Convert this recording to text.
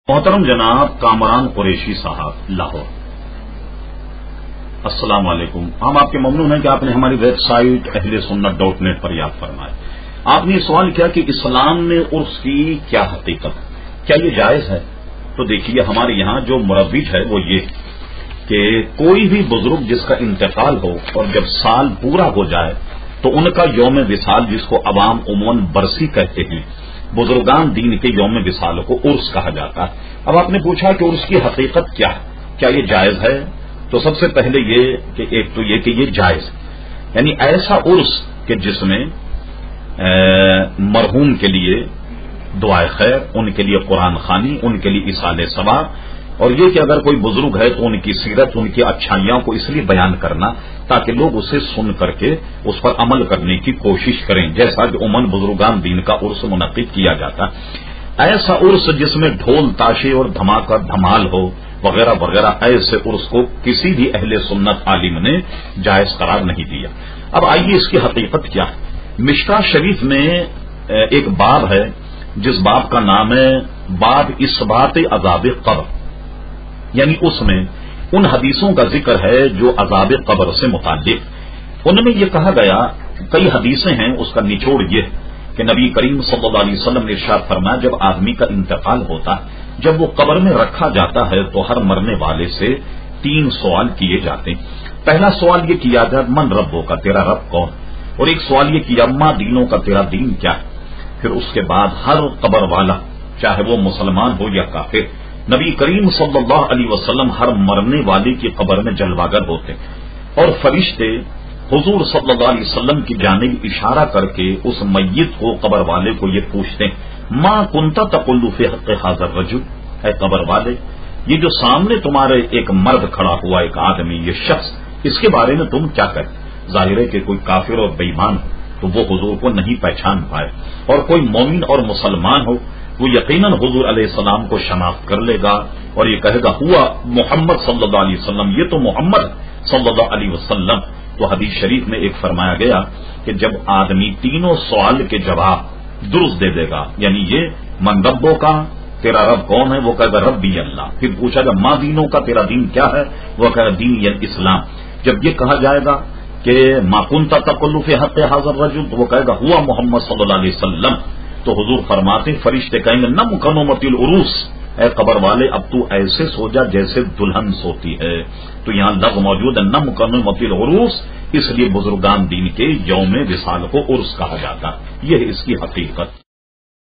محترم جناب کامران قریشی صاحب لاہور، السلام علیکم۔ ہم آپ کے ممنون ہیں کہ آپ نے ہماری ویب سائٹ اہلسنت.net پر یاد فرمائے۔ آپ نے یہ سوال کیا کہ اسلام میں عرس کی کیا حقیقت، کیا یہ جائز ہے؟ تو دیکھیے ہمارے یہاں جو مروج ہے وہ یہ کہ کوئی بھی بزرگ جس کا انتقال ہو اور جب سال پورا ہو جائے تو ان کا یوم وصال، جس کو عوام عموماً برسی کہتے ہیں، بزرگان دین کے یوم وصال کو عرس کہا جاتا ہے۔ اب آپ نے پوچھا کہ عرس کی حقیقت کیا ہے، کیا یہ جائز ہے؟ تو سب سے پہلے یہ کہ ایک تو یہ کہ یہ جائز، یعنی ایسا عرس کہ جس میں مرحوم کے لیے دعائے خیر، ان کے لیے قرآن خوانی، ان کے لیے ایصال ثواب، اور یہ کہ اگر کوئی بزرگ ہے تو ان کی سیرت، ان کی اچھائیوں کو اس لیے بیان کرنا تاکہ لوگ اسے سن کر کے اس پر عمل کرنے کی کوشش کریں، جیسا کہ عموماً بزرگان دین کا عرس منعقد کیا جاتا ہے۔ ایسا عرس جس میں ڈھول تاشے اور دھماکہ دھمال ہو وغیرہ وغیرہ، ایسے عرس کو کسی بھی اہل سنت عالم نے جائز قرار نہیں دیا۔ اب آئیے اس کی حقیقت کیا ہے۔ مشکاہ شریف میں ایک باب ہے جس باب کا نام ہے باب اثبات عذاب قبر، یعنی اس میں ان حدیثوں کا ذکر ہے جو عذاب قبر سے متعلق۔ ان میں یہ کہا گیا، کئی حدیثیں ہیں، اس کا نچوڑ یہ کہ نبی کریم صلی اللہ علیہ وسلم نے ارشاد فرمایا جب آدمی کا انتقال ہوتا ہے، جب وہ قبر میں رکھا جاتا ہے تو ہر مرنے والے سے 3 سوال کیے جاتے ہیں۔ پہلا سوال یہ کیا جاتا من ربو کا، تیرا رب کون، اور ایک سوال یہ کیا ما دینوں کا، تیرا دین کیا ہے۔ پھر اس کے بعد ہر قبر والا چاہے وہ مسلمان ہو یا کافر، نبی کریم صلی اللہ علیہ وسلم ہر مرنے والے کی قبر میں جلواگر ہوتے، اور فرشتے حضور صلی اللہ علیہ وسلم کی جانب اشارہ کر کے اس میت کو، قبر والے کو یہ پوچھتے ہیں ما کنتا تقول فی حق ھذا الرجل، اے قبر والے یہ جو سامنے تمہارے ایک مرد کھڑا ہوا، ایک آدمی، یہ شخص، اس کے بارے میں تم کیا کہتے؟ ظاہر ہے کہ کوئی کافر اور بے ایمان ہو تو وہ حضور کو نہیں پہچان پائے، اور کوئی مومن اور مسلمان ہو وہ یقیناً حضور علیہ السلام کو شناخت کر لے گا اور یہ کہے گا ہوا محمد صلی اللہ علیہ وسلم، یہ تو محمد صلی اللہ علیہ وسلم۔ تو حدیث شریف میں ایک فرمایا گیا کہ جب آدمی تینوں سوال کے جواب درست دے دے گا، یعنی یہ من ربوں کا، تیرا رب کون ہے، وہ کہے گا ربی اللہ، پھر پوچھا گا ماں دینوں کا، تیرا دین کیا ہے، وہ کہے گا دین یعنی اسلام۔ جب یہ کہا جائے گا کہ ما کنت تقول فی حق ھذا الرجل، تو وہ کہے گا ہوا محمد صلی اللہ علیہ وسلم، تو حضور فرماتے ہیں فرشتے کہیں گے نم کنومت العروس، اے قبر والے اب تو ایسے سو جا جیسے دلہن سوتی ہے۔ تو یہاں لفظ موجود ہے نم کنومت العروس، اس لیے بزرگان دین کے یوم وصال کو عرس کہا جاتا، یہ ہے اس کی حقیقت۔